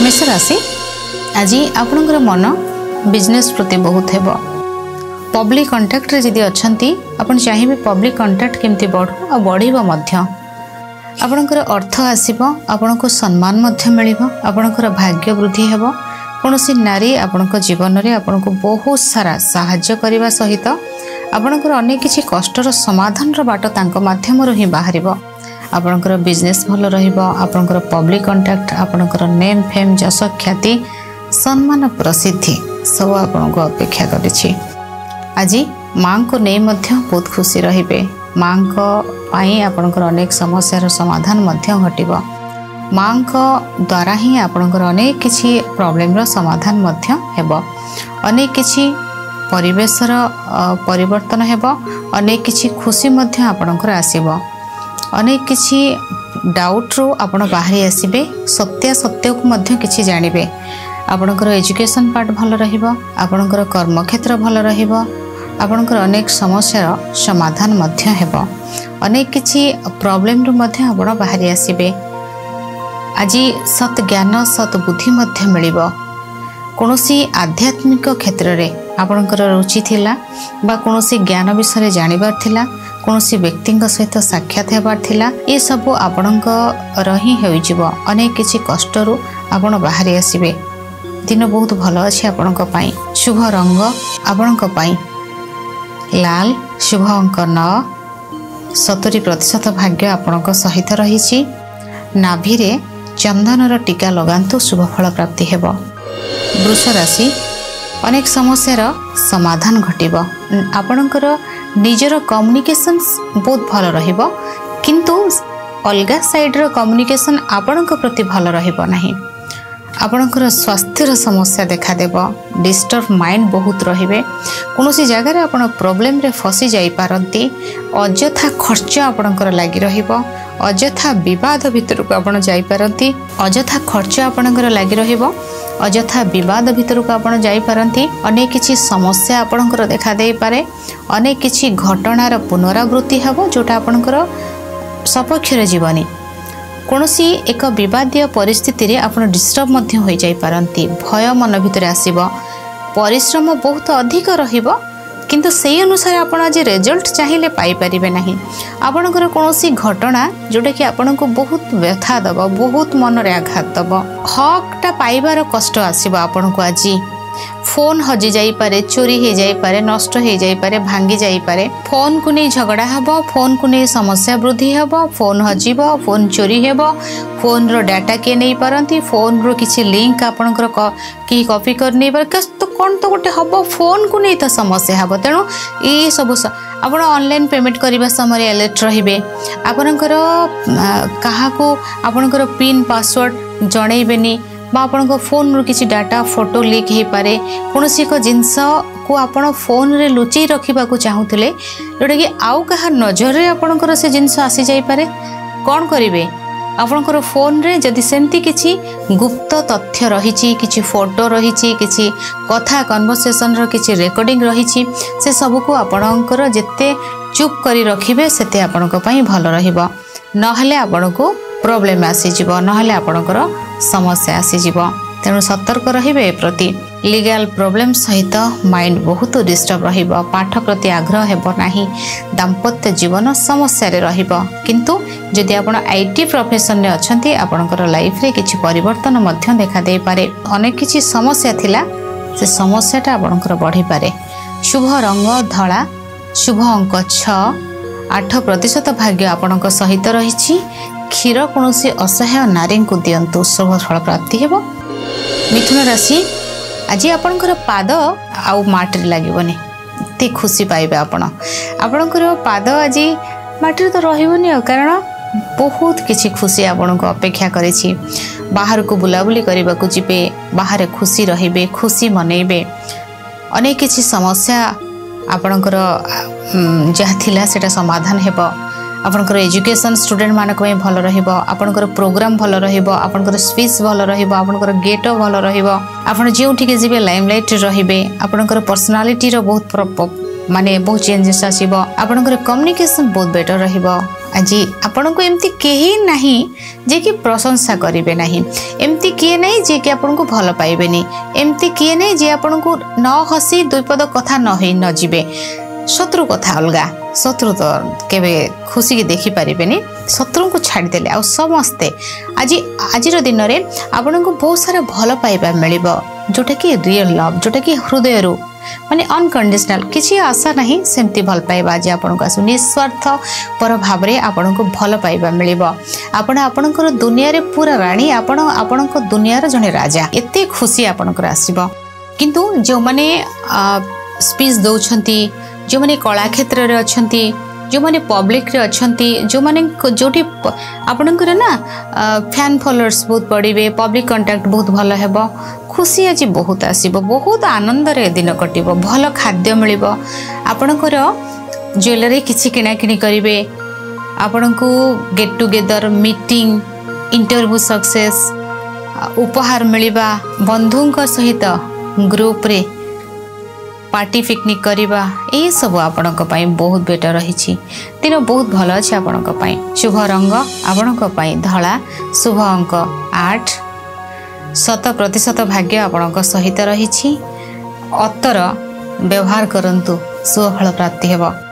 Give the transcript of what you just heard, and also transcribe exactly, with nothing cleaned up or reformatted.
मेष राशि आज आपणकर मन बिजनेस प्रति बहुत हेब पब्लिक कंटाक्ट रे जदि अच्छी आपन चाहिए पब्लिक कंटाक्ट केमती बढ़ू आ बढ़िबो मध्य आपणकर अर्थ आसीबो आपन को सम्मान मध्य मिलिबो आपणकर भाग्य वृद्धि हेबो कोनोसी नारी आपणक जीवन रे आपन को बहुत सारा सहाय्य करबा सहित आपणकर अनेक किछि कष्टर समाधान रो बाट तांक माध्यम रो ही बाहरिबो आपणकर बिजनेस भल रहिबो आपणकर पब्लिक कंटाक्ट आपणकर नेम फेम जस ख्याति सम्मान प्रसिद्धि सब आपन को अपेक्षा करिछि आज माँ को नहीं मध्य बहुत खुशी रहिबे माँ को पाई आपणकर अनेक समस्यार समाधान मध्य घटिबो माँ को द्वारा ही आपणकर अनेक किछि प्रॉब्लम रो समाधान मध्य हेबो अनेक किछि परिवेशर परिवर्तन हेबो अनेक किछि खुशी मध्य आपणकर आसीबो अनेक किछि डाउट रो आपण बाहरी आसीबे सत्य सत्य को मध्य किछि जानिबे आपणकर एजुकेशन पार्ट भल रहिबो आपणकर कर्म क्षेत्र भल रहिबो आपणकर अनेक समस्यार समाधान मध्य हेबो अनेक किछि प्रॉब्लम रो मध्य आपण बाहरी आसीबे आज सत ज्ञान सत बुद्धि मध्य मिलिबो कोनोसी आध्यात्मिक क्षेत्र रे आपणकर रुचि थिला बा कोनोसी ज्ञान विषय जानिबार थिला कोनोसी व्यक्ति सहित साक्षात हेबार थिला ये सब आपणकर ही होइजिबो अनेक किछि कष्टरू आपण बाहरी आसीबे दिन बहुत भल अछि आपणक पई शुभ रंग आपणक पई लाल शुभ अंक नौ सत्तरी प्रतिशत भाग्य आपणक सहित रहिछि नाभि रे चंदनर टीका लगांतु शुभ फल प्राप्ति हेबो वृष राशि अनेक समस्यार समाधान घटिबो आपणकर निजर कम्युनिकेशन बहुत भल रहिबो किंतु अलगा साइड रो कम्युनिकेशन आपणक प्रति भल रहिबो नाही आपणकर स्वास्थ्यर समस्या देखा देबो डिस्टर्ब माइंड बहुत रहिबे कोनोसी जगह रे आपण प्रॉब्लम रे फसी जाई पारंती अजथा खर्च आपणकर लागि रहिबो अजथा विवाद भितर को आपण जाई पारंती अजथा खर्च आपणकर लागि रहिबो अजथा विवाद भितर को आपण जाई पारंती अनेक किछि समस्या आपणकर देखा देई पारे अनेक किछि घटनार पुनरावृत्ति हेबो जोटा आपणकर सपक्ष रे जीवनी कोनोसी एक विवादीय परिस्थिति रे आपण डिस्टर्ब मध्य होई जाई पारंती भय मन भितर आसीबो परिश्रम बहुत अधिक रहिबो किंतु सेही अनुसार आपण आज रिजल्ट चाहिए पाई परिबे नाही आपणकर कोनोसी घटना जोटा कि आपण को बहुत व्यथा दबो बहुत मन रे आघात दबो हकटा पाइबार कष्ट आसीबो आपण को आज फोन हजि जाई पारे चोरी हो जाई पारे नष्ट हो जाई पारे भांगी जाई पारे फोन को नहीं झगड़ा हेबो फोन को नहीं समस्या वृद्धि हेबो फोन हजिबो फोन चोरी हेबो फोन रो डाटा के नहीं पारंती फोन रो किछि लिंक आपणकर की कॉपी कर नहीं पार तो कौन तो गोटे हम फोन को नहीं तो समस्या हेबो तेणु ये सब आपण ऑनलाइन पेमेंट करने समय अलर्ट रहिबे आपणकर कहा को आपणकर पिन पासवर्ड जणैबेनी बा आपन फोन रू किसी डाटा फोटो लीक हो पारे कौन एक जिनस को आपण फोन रे लुचई रखा चाहूले जोटा कि आउ कहा नजर रे आपणकर से जिनस आसी जाई पारे कौन करिवे आपणकर फोन रे जदि सेमती किछि गुप्त तथ्य रहिछि किछि फोटो रहिछि किछि कथा कन्वर्सेशन रो किछि रेकॉर्डिंग रहिछि से सब को आपणकर जेते चुप करी रखिबे सेते आपणक पई भल रहिबो नहले आपणको प्रॉब्लम आसी जीवो नहले आपणकर समस्या आसी जीवो तेणु सतर्क रहिबे प्रति लीगल प्रॉब्लम सहित माइंड बहुत डिस्टर्ब रहिबो पाठ प्रति आग्रह हेबो नाही दाम्पत्य जीवन समस्या रे रहिबो किंतु जदि आपण आईटी प्रोफेशन रे अछंती आपणकर लाइफ रे किछि परिवर्तन मध्य देखा दे पारे अनेक किछि समस्या थिला से समस्याटा आपणकर बढ़ी पारे शुभ रंग धला शुभ अंक छह आठ प्रतिशत भाग्य आपणक सहित रहिछि क्षीर कौनसी असहाय नारी को दिंतु शुभ फल प्राप्ति हेबो मिथुन राशि आज आपणकर पाद आउ माटी लागबनी एते खुशी पाइबे आपण आपणकर पाद आज माटी तो रहिबनी कारण बहुत किछि खुशी आपण को अपेक्षा करिछि बाहर को बुलाबुली करबा को जिबे बाहर खुशी रहिबे खुशी मनेबे अनेक किछि समस्या आपणकर जहा थिला सेटा समाधान हेबो आपणकर एजुकेशन स्टूडेंट मानक में भल रहिबो आपणकर प्रोग्राम भल रहिबो आपणकर स्पीच भल रहिबो आपणकर गेट भल रहिबो आपण जेउठी के जिबे लाइमलाइट रहिबे आपणकर पर्सनालिटी रो बहुत माने बहुत चेंजेस आसीबो आपनकर कम्युनिकेशन बहुत बेटर रहिबो आज आपण को एमती कहीं नहीं जे कि प्रशंसा करेंगे नहीं एमती किए नहीं जे कि आपन को भल पाइबे नहीं एमती किए नहीं जे आपन को न हसी दुईपद कथा न होई न जीवे शत्रु कथा अलगा शत्रु तो केबे खुशी की देखि पारिबे नहीं शत्रु को छाड़ी देले आ समस्ते आज आज दिन में आपन को बहुत सारा भल पाइबा मिलिबो जोटा कि रियल लव जोटा कि हृदय रू माने अनकंडीशनल किसी आशा नहीं सेमती भल पाइबा आज आपन को आसु निस्वार्थ पर भाव रे आपन को भल पाइबा मिलिबो आपण आपनकर दुनिया रे पूरा रानी आपण आपनक दुनिया रे जने राजा एते खुशी आपनकर आसीबो किंतु जो माने स्पीच दउछंती जो माने कला क्षेत्र रे अछंती जो माने पब्लिक रे अछंती जो माने जोटी आपनकर ना फैन फॉलोअर्स बहुत बढ़िबे पब्लिक कांटेक्ट बहुत भल हेबो खुशी आज बहुत आसीबो बहुत आनंद रे दिन कटिबो भल खाद्य मिलिबो आपनकर ज्वेलरी किछि किना किनी करिवे आपनकु get together meeting interview success उपहार मिलिबा बंधुंक सहित ग्रुप रे पार्टी पिकनिक करवा ये सब आपणक बहुत बेटर रही दिन बहुत भल अच्छे आपणक शुभ रंग आपणक धला शुभ अंक आठ शत प्रतिशत भाग्य आपणक सहित रही अतर व्यवहार करंतु शुभ फल प्राप्ति हेब।